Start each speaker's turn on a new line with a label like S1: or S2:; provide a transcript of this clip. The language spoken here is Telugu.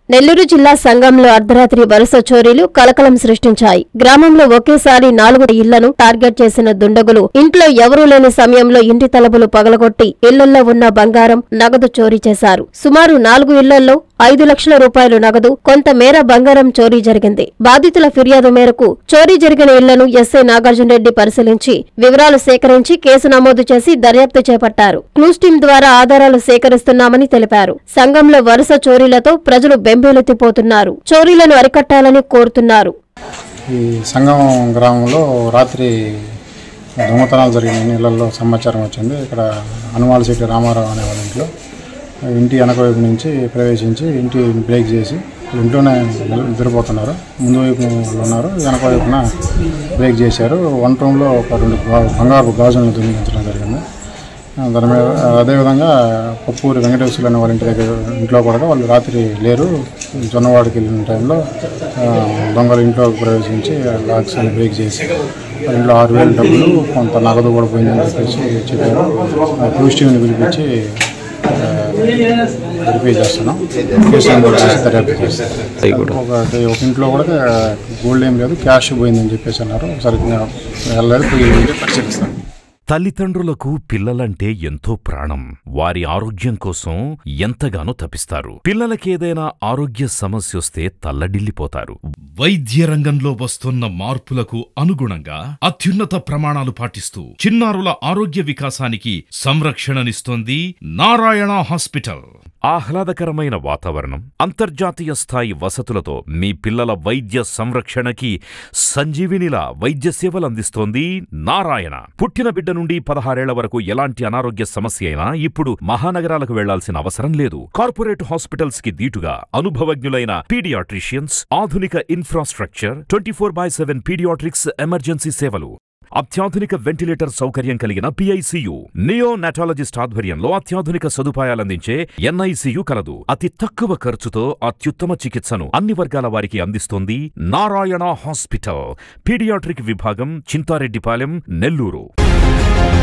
S1: నెల్లూరు జిల్లా సంగంలో అర్ధరాత్రి వరుస చోరీలు కలకలం సృష్టించాయి. గ్రామంలో ఒకేసారి 4 ఇళ్లను టార్గెట్ చేసిన దుండగులు ఇంట్లో ఎవరూ లేని సమయంలో ఇంటి తలుపులు పగలగొట్టి ఇళ్లల్లో ఉన్న బంగారం, నగదు చోరీ చేశారు. సుమారు 4 ఇళ్లల్లో 5 లక్షల రూపాయలు నగదు, కొంతమేర బంగారం చోరీ జరిగింది. బాధితుల ఫిర్యాదు మేరకు చోరీ జరిగిన ఇళ్లను ఎస్ఐ నాగార్జున రెడ్డి పరిశీలించి వివరాలు సేకరించి కేసు నమోదు చేసి దర్యాప్తు చేపట్టారు. క్లూస్ టీం ద్వారా ఆధారాలు సేకరిస్తున్నామని తెలిపారు. సంగంలో వరుస చోరీలతో ప్రజలు బెంబేలెత్తిపోతున్నారు. చోరీలను అరికట్టాలని కోరుతున్నారు.
S2: ఈ సంగం గ్రామంలో రాత్రి దొంగతనాలు జరిగిన ఇళ్లలో సమాచారం వచ్చింది. ఇక్కడ హనుమాలశెట్టి రామారావు అనే వాళ్ళ ఇంటి వెనక వైపు నుంచి ప్రవేశించి ఇంటి బ్రేక్ చేసి ఇంట్లోనే నిద్రపోతున్నారు. ముందు వైపు ఉన్నారు, వెనక వైపున బ్రేక్ చేశారు. వంట రూమ్లో ఒక 2 బంగారు గాజులను దొంగిలించడం జరిగింది. దాని మీద అదేవిధంగా పప్పూరి వెంకటేశ్వరులు అనే వాళ్ళ ఇంట్లో కూడా వాళ్ళు రాత్రి లేరు. జొన్నవాడికి వెళ్ళిన టైంలో దొంగలు ఇంట్లోకి ప్రవేశించి లాక్స్ అని బ్రేక్ చేసి ఇంట్లో 6,000 డబ్బులు, కొంత నగదు కూడా పోయిందని చెప్పేసి చెప్పారు. క్లూస్ టీంని పిలిపించి వెరిఫై చేస్తున్నాం. కేసు నమోదు చేసి దర్యాప్తు చేస్తాం. ఒక ఇంట్లో కూడా గోల్డ్ ఏం లేదు, క్యాష్ పోయిందని చెప్పేసి అన్నారు. ఒకసారి వెళ్ళాలి, పోయి పరిశీలిస్తాం.
S3: తల్లిదండ్రులకు పిల్లలంటే ఎంతో ప్రాణం. వారి ఆరోగ్యం కోసం ఎంతగానో తపిస్తారు. పిల్లలకేదైనా ఆరోగ్య సమస్యొస్తే తల్లడిల్లిపోతారు. వైద్య రంగంలో వస్తున్న మార్పులకు అనుగుణంగా అత్యున్నత ప్రమాణాలు పాటిస్తూ చిన్నారుల ఆరోగ్య వికాసానికి సంరక్షణనిస్తోంది నారాయణ హాస్పిటల్. ఆహ్లాదకరమైన వాతావరణం, అంతర్జాతీయ స్థాయి వసతులతో మీ పిల్లల వైద్య సంరక్షణకి సంజీవినిలా వైద్య సేవలందిస్తోంది నారాయణ. పుట్టిన బిడ్డ నుండి 16 ఏళ్ల వరకు ఎలాంటి అనారోగ్య సమస్య అయినా ఇప్పుడు మహానగరాలకు వెళ్లాల్సిన అవసరం లేదు. కార్పొరేట్ హాస్పిటల్స్ కి దీటుగా అనుభవజ్ఞులైన పీడియాట్రిషియన్స్, ఆధునిక ఇన్ఫ్రాస్ట్రక్చర్, 24/7 పీడియాట్రిక్స్ ఎమర్జెన్సీ సేవలు, అత్యాధునిక వెంటిలేటర్ సౌకర్యం కలిగిన PICU, నియోనాటాలజిస్ట్ ఆధ్వర్యంలో అత్యాధునిక సదుపాయాలందించే NICU కలదు. అతి తక్కువ ఖర్చుతో అత్యుత్తమ చికిత్సను అన్ని వర్గాల వారికి అందిస్తోంది నారాయణ హాస్పిటల్. పీడియాట్రిక్ విభాగం, చింతారెడ్డిపాలెం, నెల్లూరు.